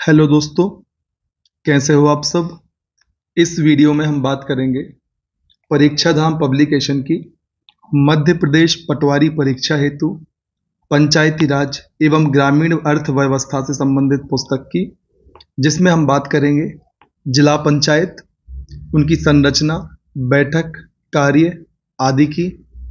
Hello दोस्तों, कैसे हो आप सब। इस वीडियो में हम बात करेंगे परीक्षा धाम पब्लिकेशन की मध्य प्रदेश पटवारी परीक्षा हेतु पंचायती राज एवं ग्रामीण अर्थव्यवस्था से संबंधित पुस्तक की, जिसमें हम बात करेंगे जिला पंचायत, उनकी संरचना, बैठक, कार्य आदि की।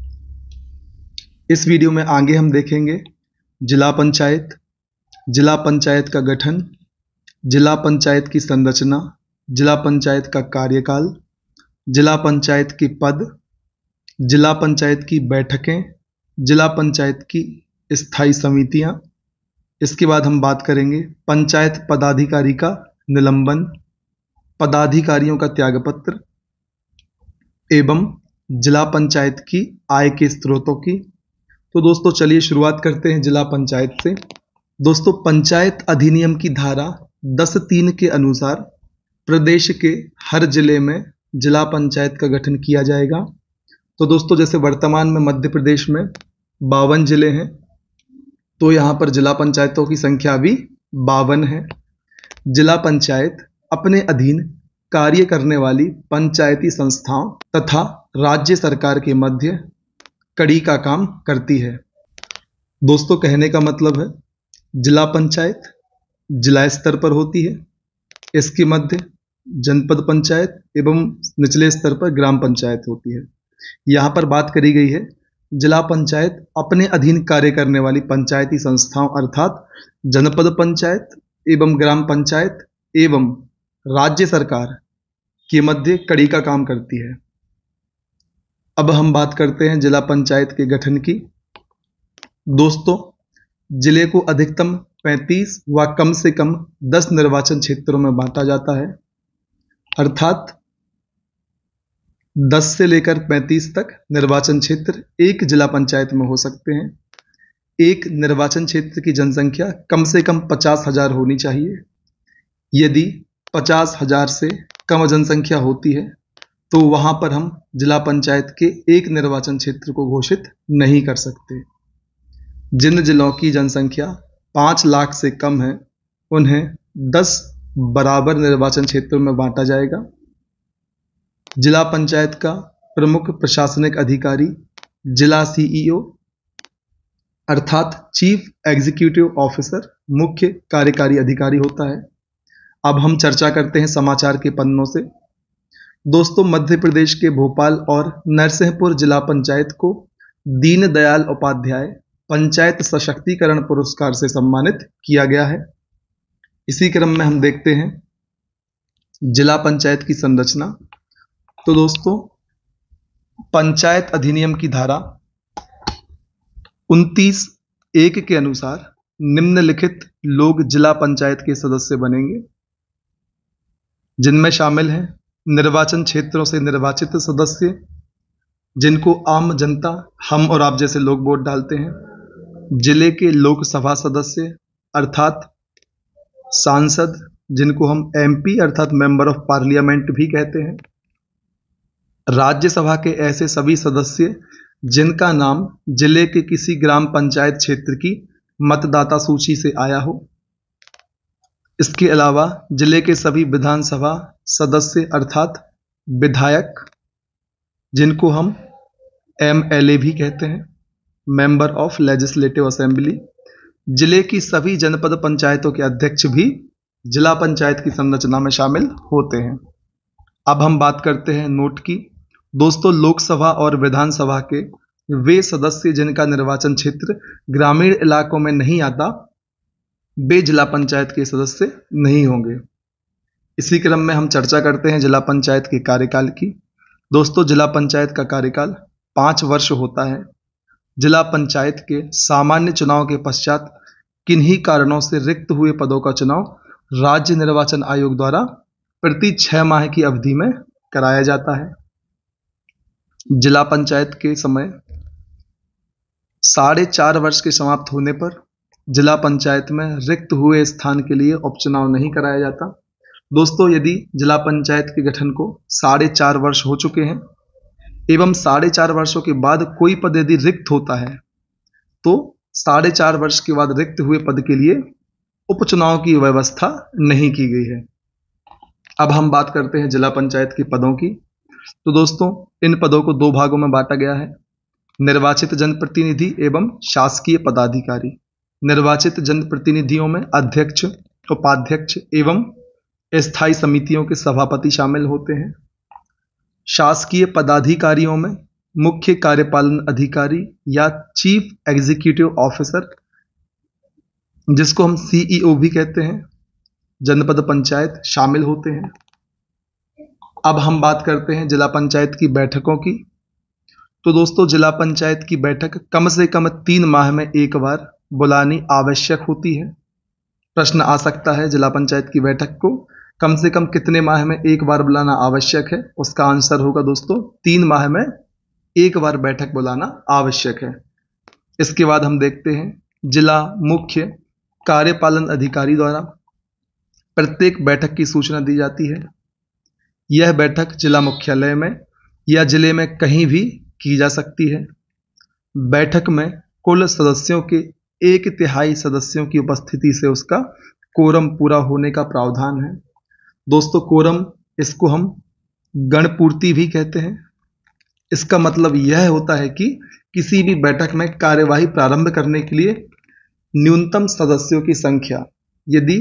इस वीडियो में आगे हम देखेंगे जिला पंचायत का गठन, जिला पंचायत की संरचना, जिला पंचायत का कार्यकाल, जिला पंचायत के पद, जिला पंचायत की बैठकें, जिला पंचायत की स्थायी समितियां। इसके बाद हम बात करेंगे पंचायत पदाधिकारी का निलंबन, पदाधिकारियों का त्यागपत्र एवं जिला पंचायत की आय के स्रोतों की। तो दोस्तों चलिए शुरुआत करते हैं जिला पंचायत से। दोस्तों, पंचायत अधिनियम की धारा 10(3) के अनुसार प्रदेश के हर जिले में जिला पंचायत का गठन किया जाएगा। तो दोस्तों, जैसे वर्तमान में मध्य प्रदेश में 52 जिले हैं, तो यहाँ पर जिला पंचायतों की संख्या भी 52 है। जिला पंचायत अपने अधीन कार्य करने वाली पंचायती संस्थाओं तथा राज्य सरकार के मध्य कड़ी का काम करती है। दोस्तों, कहने का मतलब है जिला पंचायत जिला स्तर पर होती है, इसके मध्य जनपद पंचायत एवं निचले स्तर पर ग्राम पंचायत होती है। यहाँ पर बात करी गई है जिला पंचायत अपने अधीन कार्य करने वाली पंचायती संस्थाओं अर्थात जनपद पंचायत एवं ग्राम पंचायत एवं राज्य सरकार के मध्य कड़ी का काम करती है। अब हम बात करते हैं जिला पंचायत के गठन की। दोस्तों, जिले को अधिकतम 35 व कम से कम 10 निर्वाचन क्षेत्रों में बांटा जाता है, अर्थात 10 से लेकर 35 तक निर्वाचन क्षेत्र एक जिला पंचायत में हो सकते हैं। एक निर्वाचन क्षेत्र की जनसंख्या कम से कम 50,000 होनी चाहिए। यदि 50,000 से कम जनसंख्या होती है तो वहां पर हम जिला पंचायत के एक निर्वाचन क्षेत्र को घोषित नहीं कर सकते। जिन जिलों की जनसंख्या 5 लाख से कम है उन्हें 10 बराबर निर्वाचन क्षेत्रों में बांटा जाएगा। जिला पंचायत का प्रमुख प्रशासनिक अधिकारी जिला सीईओ अर्थात चीफ एग्जीक्यूटिव ऑफिसर मुख्य कार्यकारी अधिकारी होता है। अब हम चर्चा करते हैं समाचार के पन्नों से। दोस्तों, मध्य प्रदेश के भोपाल और नरसिंहपुर जिला पंचायत को दीनदयाल उपाध्याय पंचायत सशक्तिकरण पुरस्कार से सम्मानित किया गया है। इसी क्रम में हम देखते हैं जिला पंचायत की संरचना। तो दोस्तों, पंचायत अधिनियम की धारा 29(1) के अनुसार निम्नलिखित लोग जिला पंचायत के सदस्य बनेंगे, जिनमें शामिल हैं निर्वाचन क्षेत्रों से निर्वाचित सदस्य, जिनको आम जनता, हम और आप जैसे लोग वोट डालते हैं। जिले के लोकसभा सदस्य अर्थात सांसद, जिनको हम एमपी अर्थात मेंबर ऑफ पार्लियामेंट भी कहते हैं। राज्यसभा के ऐसे सभी सदस्य जिनका नाम जिले के किसी ग्राम पंचायत क्षेत्र की मतदाता सूची से आया हो। इसके अलावा जिले के सभी विधानसभा सदस्य अर्थात विधायक, जिनको हम एमएलए भी कहते हैं, मेंबर ऑफ लेजिस्लेटिव असेंबली। जिले की सभी जनपद पंचायतों के अध्यक्ष भी जिला पंचायत की संरचना में शामिल होते हैं। अब हम बात करते हैं नोट की। दोस्तों, लोकसभा और विधानसभा के वे सदस्य जिनका निर्वाचन क्षेत्र ग्रामीण इलाकों में नहीं आता, वे जिला पंचायत के सदस्य नहीं होंगे। इसी क्रम में हम चर्चा करते हैं जिला पंचायत के कार्यकाल की। दोस्तों, जिला पंचायत का कार्यकाल 5 वर्ष होता है। जिला पंचायत के सामान्य चुनाव के पश्चात किन्हीं कारणों से रिक्त हुए पदों का चुनाव राज्य निर्वाचन आयोग द्वारा प्रति 6 माह की अवधि में कराया जाता है। जिला पंचायत के समय 4.5 वर्ष के समाप्त होने पर जिला पंचायत में रिक्त हुए स्थान के लिए उपचुनाव नहीं कराया जाता। दोस्तों, यदि जिला पंचायत के गठन को 4.5 वर्ष हो चुके हैं एवं 4.5 वर्षों के बाद कोई पद यदि रिक्त होता है तो 4.5 वर्ष के बाद रिक्त हुए पद के लिए उपचुनाव की व्यवस्था नहीं की गई है। अब हम बात करते हैं जिला पंचायत के पदों की। तो दोस्तों, इन पदों को दो भागों में बांटा गया है, निर्वाचित जनप्रतिनिधि एवं शासकीय पदाधिकारी। निर्वाचित जनप्रतिनिधियों में अध्यक्ष, उपाध्यक्ष एवं स्थायी समितियों के सभापति शामिल होते हैं। शासकीय पदाधिकारियों में मुख्य कार्यपालन अधिकारी या चीफ एग्जीक्यूटिव ऑफिसर, जिसको हम सीईओ भी कहते हैं, जनपद पंचायत शामिल होते हैं। अब हम बात करते हैं जिला पंचायत की बैठकों की। तो दोस्तों, जिला पंचायत की बैठक कम से कम 3 माह में एक बार बुलानी आवश्यक होती है। प्रश्न आ सकता है, जिला पंचायत की बैठक को कम से कम कितने माह में एक बार बुलाना आवश्यक है? उसका आंसर होगा दोस्तों 3 माह में एक बार बैठक बुलाना आवश्यक है। इसके बाद हम देखते हैं, जिला मुख्य कार्यपालन अधिकारी द्वारा प्रत्येक बैठक की सूचना दी जाती है। यह बैठक जिला मुख्यालय में या जिले में कहीं भी की जा सकती है। बैठक में कुल सदस्यों के 1/3 सदस्यों की उपस्थिति से उसका कोरम पूरा होने का प्रावधान है। दोस्तों, कोरम, इसको हम गणपूर्ति भी कहते हैं। इसका मतलब यह होता है कि किसी भी बैठक में कार्यवाही प्रारंभ करने के लिए न्यूनतम सदस्यों की संख्या, यदि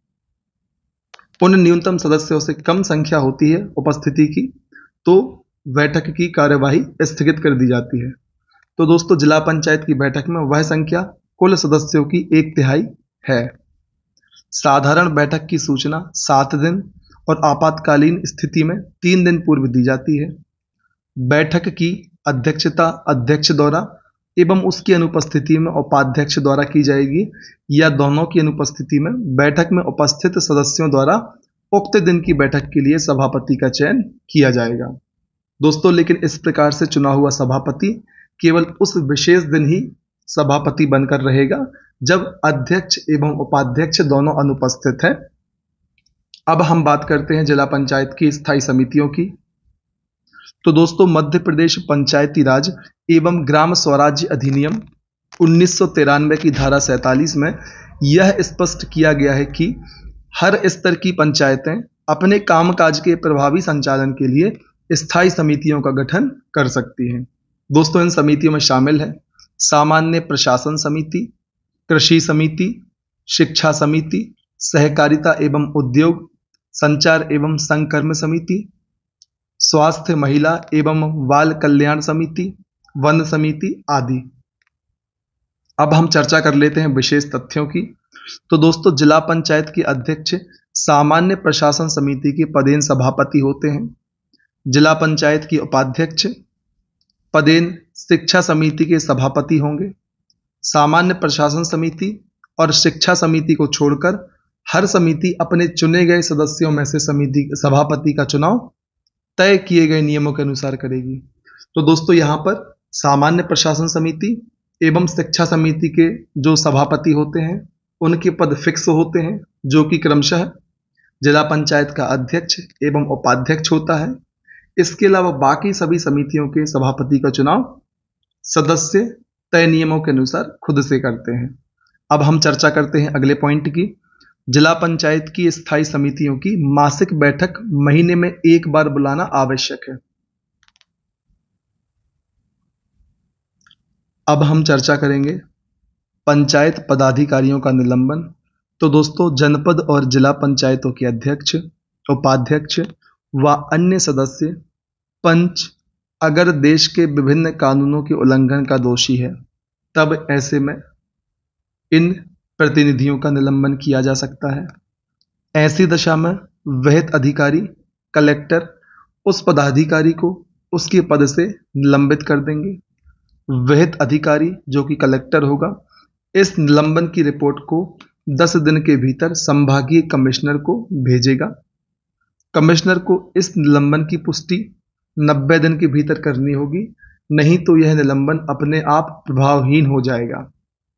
उन न्यूनतम सदस्यों से कम संख्या होती है उपस्थिति की, तो बैठक की कार्यवाही स्थगित कर दी जाती है। तो दोस्तों, जिला पंचायत की बैठक में वह संख्या कुल सदस्यों की 1/3 है। साधारण बैठक की सूचना 7 दिन और आपातकालीन स्थिति में 3 दिन पूर्व दी जाती है। बैठक की अध्यक्षता अध्यक्ष द्वारा एवं उसकी अनुपस्थिति में उपाध्यक्ष द्वारा की जाएगी, या दोनों की अनुपस्थिति में बैठक में उपस्थित सदस्यों द्वारा उक्त दिन की बैठक के लिए सभापति का चयन किया जाएगा। दोस्तों, लेकिन इस प्रकार से चुना हुआ सभापति केवल उस विशेष दिन ही सभापति बनकर रहेगा जब अध्यक्ष एवं उपाध्यक्ष दोनों अनुपस्थित हैं। अब हम बात करते हैं जिला पंचायत की स्थायी समितियों की। तो दोस्तों, मध्य प्रदेश पंचायती राज एवं ग्राम स्वराज्य अधिनियम 1993 की धारा 47 में यह स्पष्ट किया गया है कि हर स्तर की पंचायतें अपने कामकाज के प्रभावी संचालन के लिए स्थायी समितियों का गठन कर सकती हैं। दोस्तों, इन समितियों में शामिल है सामान्य प्रशासन समिति, कृषि समिति, शिक्षा समिति, सहकारिता एवं उद्योग, संचार एवं संकर्म समिति, स्वास्थ्य, महिला एवं बाल कल्याण समिति, वन समिति आदि। अब हम चर्चा कर लेते हैं विशेष तथ्यों की। तो दोस्तों, जिला पंचायत के अध्यक्ष सामान्य प्रशासन समिति के पदेन सभापति होते हैं। जिला पंचायत की उपाध्यक्ष पदेन शिक्षा समिति के सभापति होंगे। सामान्य प्रशासन समिति और शिक्षा समिति को छोड़कर हर समिति अपने चुने गए सदस्यों में से समिति सभापति का चुनाव तय किए गए नियमों के अनुसार करेगी। तो दोस्तों, यहाँ पर सामान्य प्रशासन समिति एवं शिक्षा समिति के जो सभापति होते हैं उनके पद फिक्स होते हैं, जो कि क्रमशः जिला पंचायत का अध्यक्ष एवं उपाध्यक्ष होता है। इसके अलावा बाकी सभी समितियों के सभापति का चुनाव सदस्य तय नियमों के अनुसार खुद से करते हैं। अब हम चर्चा करते हैं अगले पॉइंट की। जिला पंचायत की स्थायी समितियों की मासिक बैठक महीने में एक बार बुलाना आवश्यक है। अब हम चर्चा करेंगे पंचायत पदाधिकारियों का निलंबन। तो दोस्तों, जनपद और जिला पंचायतों के अध्यक्ष, उपाध्यक्ष व अन्य सदस्य, पंच अगर देश के विभिन्न कानूनों के उल्लंघन का दोषी है, तब ऐसे में इन प्रतिनिधियों का निलंबन किया जा सकता है। ऐसी दशा में विहित अधिकारी कलेक्टर उस पदाधिकारी को उसके पद से निलंबित कर देंगे। विहित अधिकारी जो कि कलेक्टर होगा, इस निलंबन की रिपोर्ट को 10 दिन के भीतर संभागीय कमिश्नर को भेजेगा। कमिश्नर को इस निलंबन की पुष्टि 90 दिन के भीतर करनी होगी, नहीं तो यह निलंबन अपने आप प्रभावहीन हो जाएगा।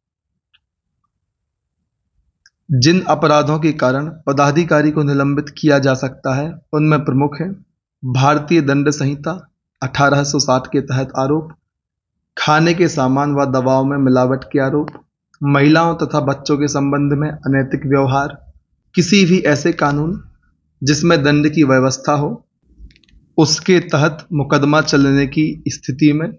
जिन अपराधों के कारण पदाधिकारी को निलंबित किया जा सकता है उनमें प्रमुख है भारतीय दंड संहिता 1860 के तहत आरोप, खाने के सामान व दवाओं में मिलावट के आरोप, महिलाओं तथा बच्चों के संबंध में अनैतिक व्यवहार, किसी भी ऐसे कानून जिसमें दंड की व्यवस्था हो, उसके तहत मुकदमा चलने की स्थिति में।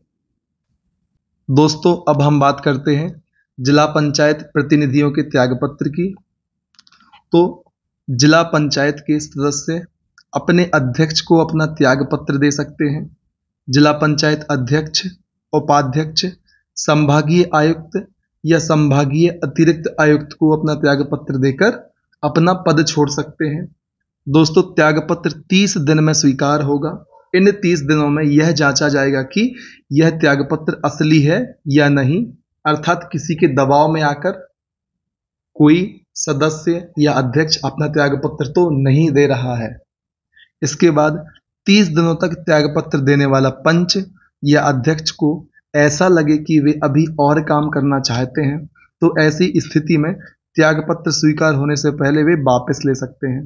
दोस्तों, अब हम बात करते हैं जिला पंचायत प्रतिनिधियों के त्यागपत्र की। तो जिला पंचायत के सदस्य अपने अध्यक्ष को अपना त्यागपत्र दे सकते हैं। जिला पंचायत अध्यक्ष, उपाध्यक्ष, संभागीय आयुक्त या संभागीय अतिरिक्त आयुक्त को अपना त्यागपत्र देकर अपना पद छोड़ सकते हैं। दोस्तों, त्यागपत्र 30 दिन में स्वीकार होगा। इन 30 दिनों में यह जांचा जाएगा कि यह त्यागपत्र असली है या नहीं, अर्थात किसी के दबाव में आकर कोई सदस्य या अध्यक्ष अपना त्यागपत्र तो नहीं दे रहा है। इसके बाद 30 दिनों तक त्यागपत्र देने वाला पंच या अध्यक्ष को ऐसा लगे कि वे अभी और काम करना चाहते हैं, तो ऐसी स्थिति में त्यागपत्र स्वीकार होने से पहले वे वापस ले सकते हैं।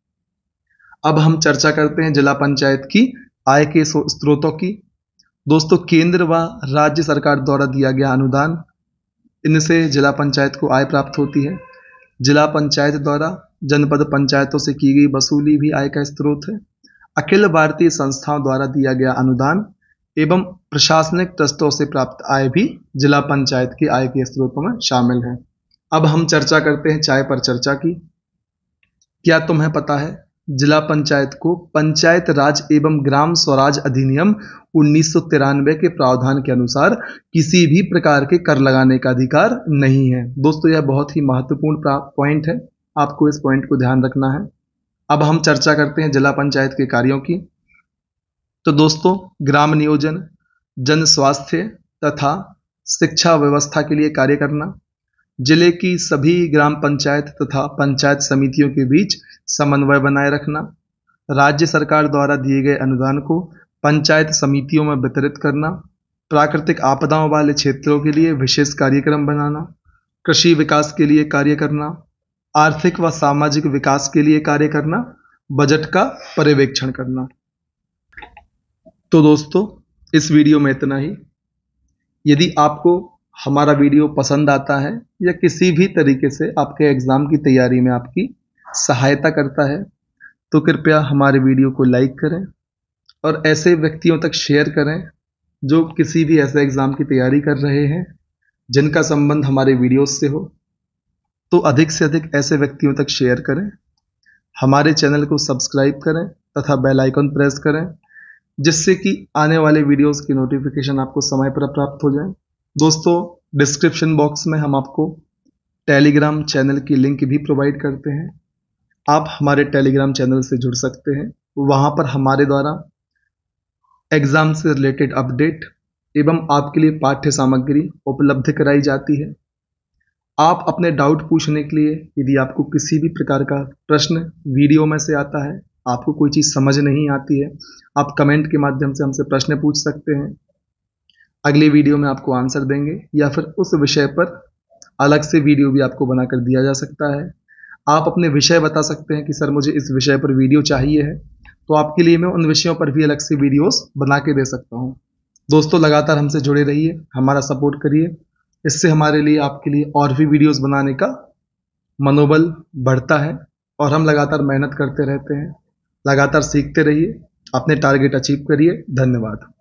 अब हम चर्चा करते हैं जिला पंचायत की आय के स्रोतों की। दोस्तों, केंद्र व राज्य सरकार द्वारा दिया गया अनुदान, इनसे जिला पंचायत को आय प्राप्त होती है। जिला पंचायत द्वारा जनपद पंचायतों से की गई वसूली भी आय का स्रोत है। अखिल भारतीय संस्थाओं द्वारा दिया गया अनुदान एवं प्रशासनिक ट्रस्टों से प्राप्त आय भी जिला पंचायत की आय के स्रोतों में शामिल है। अब हम चर्चा करते हैं चाय पर चर्चा की। क्या तुम्हें पता है, जिला पंचायत को पंचायत राज एवं ग्राम स्वराज अधिनियम 1993 के प्रावधान के अनुसार किसी भी प्रकार के कर लगाने का अधिकार नहीं है। दोस्तों, यह बहुत ही महत्वपूर्ण पॉइंट है, आपको इस पॉइंट को ध्यान रखना है। अब हम चर्चा करते हैं जिला पंचायत के कार्यों की। तो दोस्तों, ग्राम नियोजन, जन स्वास्थ्य तथा शिक्षा व्यवस्था के लिए कार्य करना, जिले की सभी ग्राम पंचायत तथा पंचायत समितियों के बीच समन्वय बनाए रखना, राज्य सरकार द्वारा दिए गए अनुदान को पंचायत समितियों में वितरित करना, प्राकृतिक आपदाओं वाले क्षेत्रों के लिए विशेष कार्यक्रम बनाना, कृषि विकास के लिए कार्य करना, आर्थिक व सामाजिक विकास के लिए कार्य करना, बजट का पर्यवेक्षण करना। तो दोस्तों, इस वीडियो में इतना ही। यदि आपको हमारा वीडियो पसंद आता है या किसी भी तरीके से आपके एग्जाम की तैयारी में आपकी सहायता करता है, तो कृपया हमारे वीडियो को लाइक करें और ऐसे व्यक्तियों तक शेयर करें जो किसी भी ऐसे एग्जाम की तैयारी कर रहे हैं जिनका संबंध हमारे वीडियोस से हो। तो अधिक से अधिक ऐसे व्यक्तियों तक शेयर करें। हमारे चैनल को सब्सक्राइब करें तथा बेल आइकन प्रेस करें, जिससे कि आने वाले वीडियोस की नोटिफिकेशन आपको समय पर प्राप्त हो जाए। दोस्तों, डिस्क्रिप्शन बॉक्स में हम आपको टेलीग्राम चैनल की लिंक भी प्रोवाइड करते हैं। आप हमारे टेलीग्राम चैनल से जुड़ सकते हैं। वहाँ पर हमारे द्वारा एग्ज़ाम से रिलेटेड अपडेट एवं आपके लिए पाठ्य सामग्री उपलब्ध कराई जाती है। आप अपने डाउट पूछने के लिए, यदि आपको किसी भी प्रकार का प्रश्न वीडियो में से आता है, आपको कोई चीज़ समझ नहीं आती है, आप कमेंट के माध्यम से हमसे प्रश्न पूछ सकते हैं। अगले वीडियो में आपको आंसर देंगे या फिर उस विषय पर अलग से वीडियो भी आपको बनाकर दिया जा सकता है। आप अपने विषय बता सकते हैं कि सर मुझे इस विषय पर वीडियो चाहिए है, तो आपके लिए मैं उन विषयों पर भी अलग से वीडियोस बना के दे सकता हूँ। दोस्तों, लगातार हमसे जुड़े रहिए, हमारा सपोर्ट करिए। इससे हमारे लिए, आपके लिए और भी वीडियोस बनाने का मनोबल बढ़ता है और हम लगातार मेहनत करते रहते हैं। लगातार सीखते रहिए, अपने टारगेट अचीव करिए। धन्यवाद।